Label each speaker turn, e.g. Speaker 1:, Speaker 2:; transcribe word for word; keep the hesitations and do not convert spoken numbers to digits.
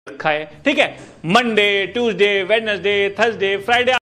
Speaker 1: रखा है। ठीक है, Monday, Tuesday, Wednesday, Thursday, Friday